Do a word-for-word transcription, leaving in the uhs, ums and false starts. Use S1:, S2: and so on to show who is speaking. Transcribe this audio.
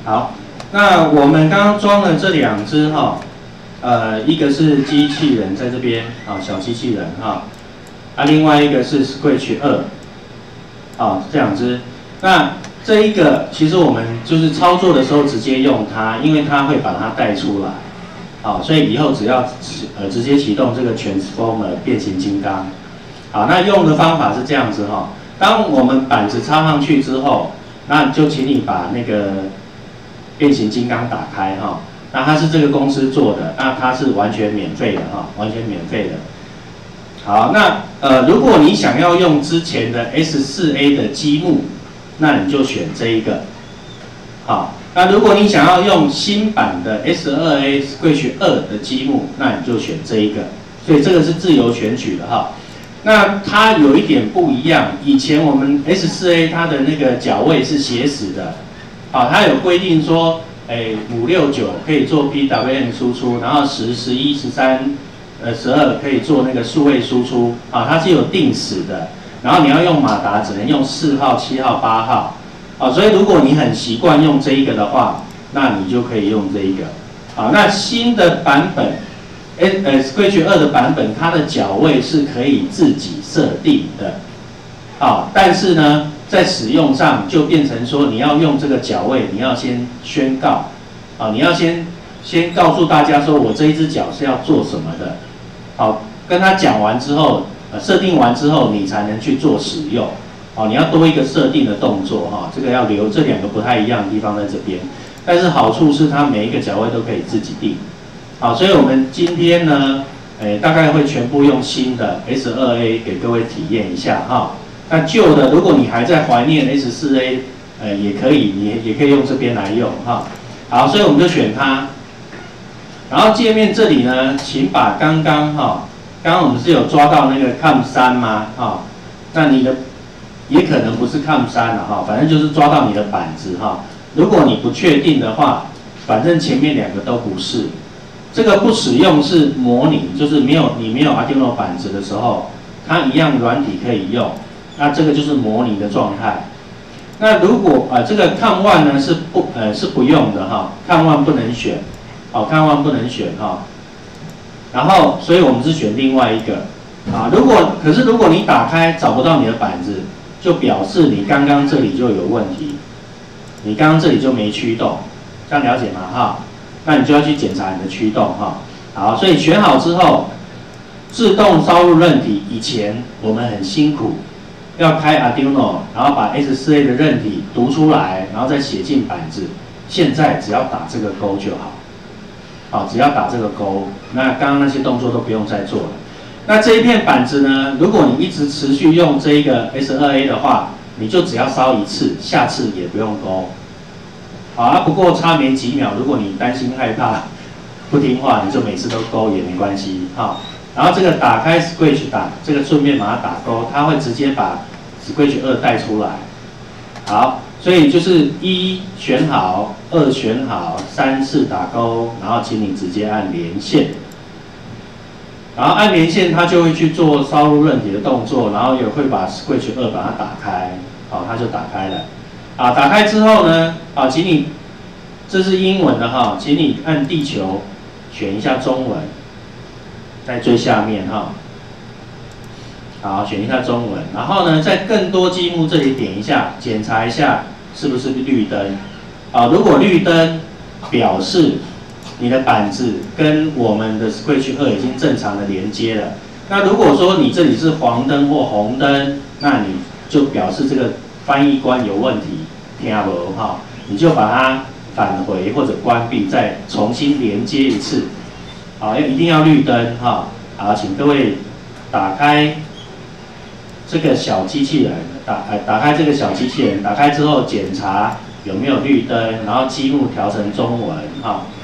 S1: 好，那我们刚刚装了这两只哈，呃，一个是机器人在这边啊，小机器人哈，啊，另外一个是 Scratch 二，啊，这两只。那这一个其实我们就是操作的时候直接用它，因为它会把它带出来，好，所以以后只要呃直接启动这个 Transformer 变形金刚。好，那用的方法是这样子哈，当我们板子插上去之后，那就请你把那个变形金刚打开哈。那它是这个公司做的，那它是完全免费的哈，完全免费的。好，那呃，如果你想要用之前的 S 四 A 的积木，那你就选这一个。好，那如果你想要用新版的 S 二 A Scratch 二的积木，那你就选这一个。所以这个是自由选取的哈。那它有一点不一样，以前我们 S 四 A 它的那个脚位是斜死的，好，它有规定说，哎，五六九可以做 P W M 输出，然后十、十一、十三、呃十二可以做那个数位输出，啊，它是有定死的。然后你要用马达，只能用四号、七号、八号，啊，所以如果你很习惯用这一个的话，那你就可以用这一个，啊，那新的版本。哎，呃 ，Scratch 二的版本，它的脚位是可以自己设定的，啊，但是呢，在使用上就变成说，你要用这个脚位，你要先宣告，啊，你要先先告诉大家说，我这一只脚是要做什么的，好，跟他讲完之后，呃，设定完之后，你才能去做使用，哦，你要多一个设定的动作，哈，这个要留，这两个不太一样的地方在这边，但是好处是它每一个脚位都可以自己定。好，所以我们今天呢，诶，大概会全部用新的 S 二 A 给各位体验一下哈。那旧的，如果你还在怀念 S 四 A， 呃，也可以，你也可以用这边来用哈。好，所以我们就选它。然后界面这里呢，请把刚刚哈，刚刚我们是有抓到那个 C O M 三吗？哈，那你的也可能不是 C O M 三了哈，反正就是抓到你的板子哈。如果你不确定的话，反正前面两个都不是。这个不使用是模拟，就是没有你没有 Arduino 板子的时候，它一样软体可以用。那这个就是模拟的状态。那如果呃这个 C O M 一 呢是不呃是不用的哈 ，C O M 一 不能选，哦 C O M 一 不能选哈。然后所以我们是选另外一个啊。如果可是如果你打开找不到你的板子，就表示你刚刚这里就有问题，你刚刚这里就没驱动，这样了解吗？哈。那你就要去检查你的驱动哈，好，所以选好之后，自动烧入韧体。以前我们很辛苦，要开 Arduino， 然后把 S 四 A 的韧体读出来，然后再写进板子。现在只要打这个勾就好，好，只要打这个勾，那刚刚那些动作都不用再做了。那这一片板子呢，如果你一直持续用这一个 S 二 A 的话，你就只要烧一次，下次也不用勾。好啊，不过差没几秒，如果你担心害怕不听话，你就每次都勾也没关系哈。然后这个打开 Scratch 打，这个顺便把它打勾，它会直接把 Scratch 二带出来。好，所以就是一选好，二选好，三次打勾，然后请你直接按连线。然后按连线，它就会去做烧入韧体的动作，然后也会把 Scratch 二把它打开，好，它就打开了。啊，打开之后呢，啊，请你，这是英文的哈，请你按地球，选一下中文，在最下面哈，好，选一下中文，然后呢，在更多积木这里点一下，检查一下是不是绿灯，啊，如果绿灯，表示你的板子跟我们的 Scratch 二已经正常的连接了。那如果说你这里是黄灯或红灯，那你就表示这个翻译官有问题，听无哈，你就把它返回或者关闭，再重新连接一次。好，要一定要绿灯哈。好，请各位打开这个小机器人，打呃打开这个小机器人，打开之后检查有没有绿灯，然后积木调成中文哈。